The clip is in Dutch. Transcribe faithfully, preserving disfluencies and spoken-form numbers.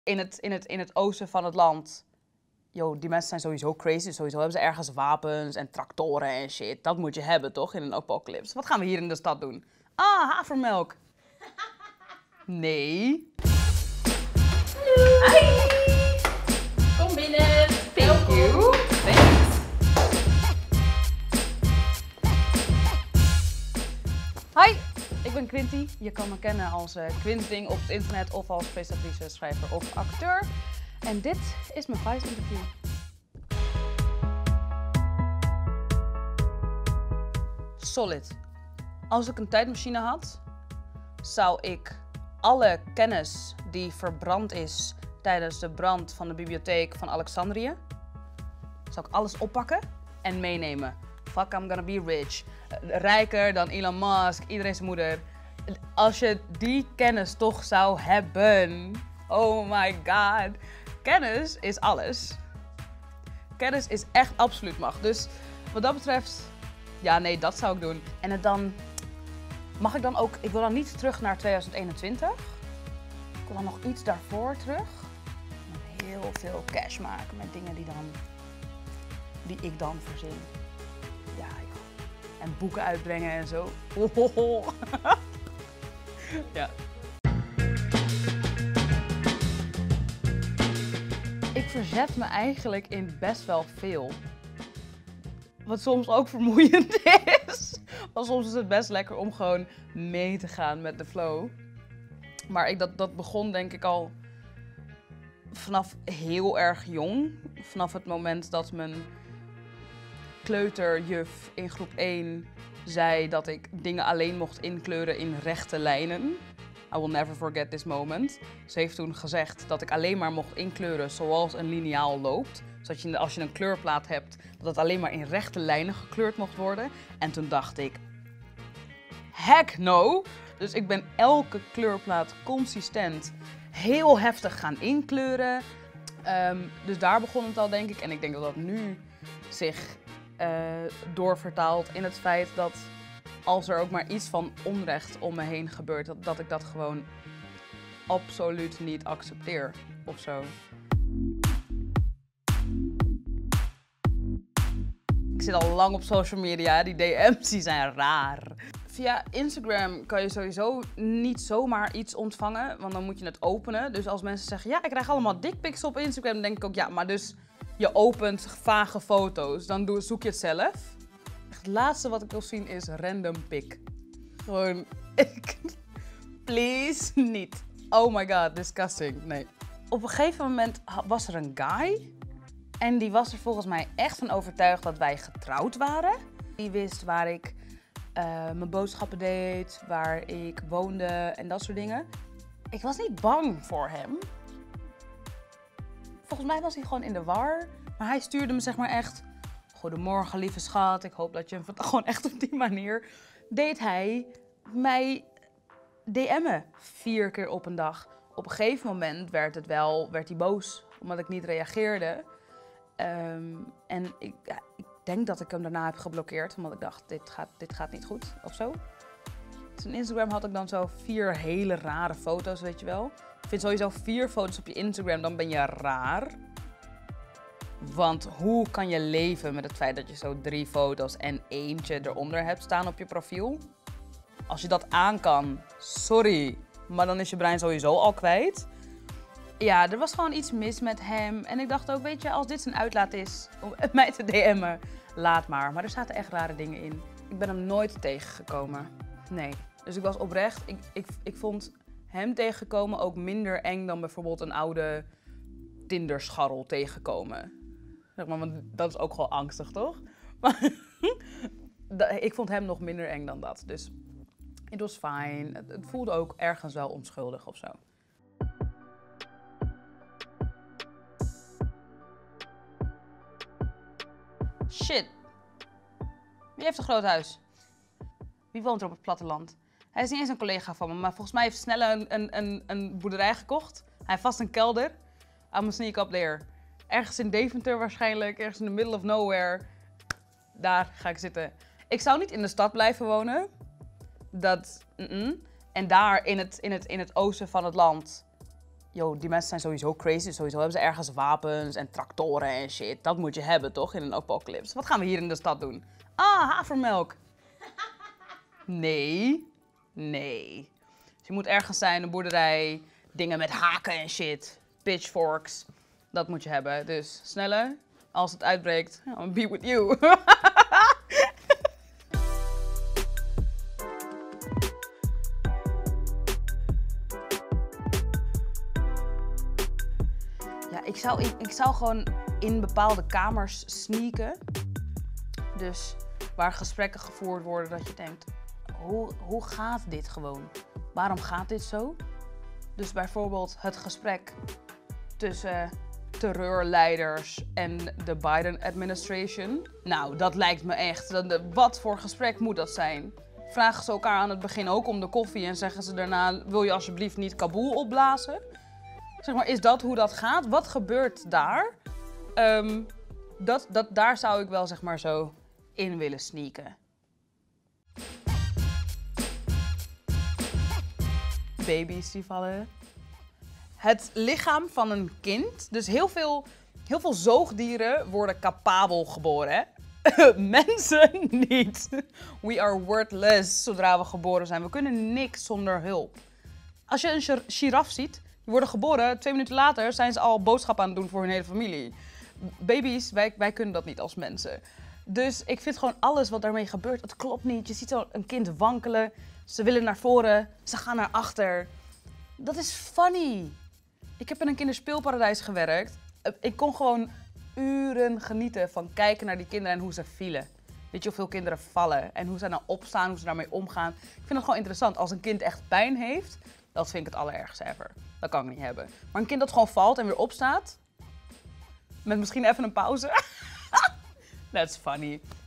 In het, in het, in het oosten van het land. Yo, die mensen zijn sowieso crazy. Sowieso hebben ze ergens wapens en tractoren en shit. Dat moet je hebben, toch, in een apocalypse. Wat gaan we hier in de stad doen? Ah, havermelk. Nee. Hi! Kom binnen. Thank you. Thanks. Hi, ik ben Quinty. Je kan me kennen als uh, Quinting op het internet of als presentatrice, schrijver of acteur. En dit is mijn Vice interview. Solid. Als ik een tijdmachine had, zou ik alle kennis die verbrand is tijdens de brand van de bibliotheek van Alexandrië, zou ik alles oppakken en meenemen. Fuck, I'm gonna be rich. Rijker dan Elon Musk, iedereen zijn moeder. Als je die kennis toch zou hebben, oh my god. Kennis is alles. Kennis is echt absoluut macht. Dus wat dat betreft, ja nee, dat zou ik doen. En het dan, mag ik dan ook, ik wil dan niet terug naar tweeduizend eenentwintig. Ik wil dan nog iets daarvoor terug. Heel veel cash maken met dingen die dan, die ik dan verzin. Ja, joh. En boeken uitbrengen en zo. Hohoho. Ja. Ik verzet me eigenlijk in best wel veel. Wat soms ook vermoeiend is. Want soms is het best lekker om gewoon mee te gaan met de flow. Maar ik, dat, dat begon denk ik al vanaf heel erg jong. Vanaf het moment dat mijn kleuterjuf in groep één zei dat ik dingen alleen mocht inkleuren in rechte lijnen. I will never forget this moment. Ze heeft toen gezegd dat ik alleen maar mocht inkleuren zoals een liniaal loopt. Zodat je, als je een kleurplaat hebt, dat het alleen maar in rechte lijnen gekleurd mocht worden. En toen dacht ik, heck no! Dus ik ben elke kleurplaat consistent heel heftig gaan inkleuren. Um, dus daar begon het al, denk ik. En ik denk dat dat nu zich uh, doorvertaalt in het feit dat als er ook maar iets van onrecht om me heen gebeurt, dat, dat ik dat gewoon absoluut niet accepteer of zo. Ik zit al lang op social media, die D M's die zijn raar. Via Instagram kan je sowieso niet zomaar iets ontvangen, want dan moet je het openen. Dus als mensen zeggen, ja, ik krijg allemaal dickpics op Instagram, dan denk ik ook, ja, maar dus je opent vage foto's, dan doe, zoek je het zelf. Het laatste wat ik wil zien is random pic. Gewoon, ik, please, niet. Oh my god, disgusting, nee. Op een gegeven moment was er een guy en die was er volgens mij echt van overtuigd dat wij getrouwd waren. Die wist waar ik uh, mijn boodschappen deed, waar ik woonde en dat soort dingen. Ik was niet bang voor hem. Volgens mij was hij gewoon in de war, maar hij stuurde me zeg maar echt: goedemorgen lieve schat, ik hoop dat je gewoon echt op die manier deed hij mij D M'en vier keer op een dag. Op een gegeven moment werd het wel, werd hij boos omdat ik niet reageerde. Um, en ik, ja, ik denk dat ik hem daarna heb geblokkeerd, omdat ik dacht, dit gaat, dit gaat niet goed of zo. Dus op Instagram had ik dan zo vier hele rare foto's, weet je wel. Ik vind sowieso vier foto's op je Instagram, dan ben je raar. Want hoe kan je leven met het feit dat je zo drie foto's en eentje eronder hebt staan op je profiel? Als je dat aan kan, sorry, maar dan is je brein sowieso al kwijt. Ja, er was gewoon iets mis met hem. En ik dacht ook, weet je, als dit zijn uitlaat is om mij te D M'en, laat maar. Maar er zaten echt rare dingen in. Ik ben hem nooit tegengekomen. Nee. Dus ik was oprecht, ik, ik, ik vond hem tegenkomen ook minder eng dan bijvoorbeeld een oude Tinderscharrel tegenkomen. Zeg maar, want dat is ook gewoon angstig, toch? Maar ik vond hem nog minder eng dan dat. Dus het was fijn. Het, het voelde ook ergens wel onschuldig of zo. Shit. Wie heeft een groot huis? Wie woont er op het platteland? Hij is niet eens een collega van me, maar volgens mij heeft Snelle een, een, een, een boerderij gekocht. Hij heeft vast een kelder. I'm gonna sneak up there. Ergens in Deventer waarschijnlijk, ergens in the middle of nowhere. Daar ga ik zitten. Ik zou niet in de stad blijven wonen. Dat, mm-mm. En daar in het, in, het, in het oosten van het land yo, die mensen zijn sowieso crazy. Sowieso hebben ze ergens wapens en tractoren en shit. Dat moet je hebben, toch, in een apocalypse. Wat gaan we hier in de stad doen? Ah, havermelk. Nee. Nee. Dus je moet ergens zijn, een boerderij, dingen met haken en shit. Pitchforks. Dat moet je hebben. Dus sneller, als het uitbreekt, I'll be with you. Ja, ik zou, ik, ik zou gewoon in bepaalde kamers sneaken. Dus waar gesprekken gevoerd worden dat je denkt, hoe, hoe gaat dit gewoon? Waarom gaat dit zo? Dus bijvoorbeeld het gesprek tussen terreurleiders en de Biden-administration. Nou, dat lijkt me echt. Wat voor gesprek moet dat zijn? Vragen ze elkaar aan het begin ook om de koffie en zeggen ze daarna, wil je alsjeblieft niet Kabul opblazen? Zeg maar, is dat hoe dat gaat? Wat gebeurt daar? Um, dat, dat, daar zou ik wel zeg maar zo in willen sneaken. Baby's die vallen. Het lichaam van een kind. Dus heel veel, heel veel zoogdieren worden capabel geboren. Hè? Mensen niet. We are worthless zodra we geboren zijn. We kunnen niks zonder hulp. Als je een giraf ziet, die worden geboren, twee minuten later zijn ze al boodschappen aan het doen voor hun hele familie. Baby's, wij, wij kunnen dat niet als mensen. Dus ik vind gewoon alles wat daarmee gebeurt, het klopt niet. Je ziet zo een kind wankelen, ze willen naar voren, ze gaan naar achter. Dat is funny. Ik heb in een kinderspeelparadijs gewerkt. Ik kon gewoon uren genieten van kijken naar die kinderen en hoe ze vielen. Weet je hoeveel kinderen vallen en hoe ze dan opstaan, hoe ze daarmee omgaan. Ik vind het gewoon interessant. Als een kind echt pijn heeft, dat vind ik het allerergste ever. Dat kan ik niet hebben. Maar een kind dat gewoon valt en weer opstaat, met misschien even een pauze. That's funny.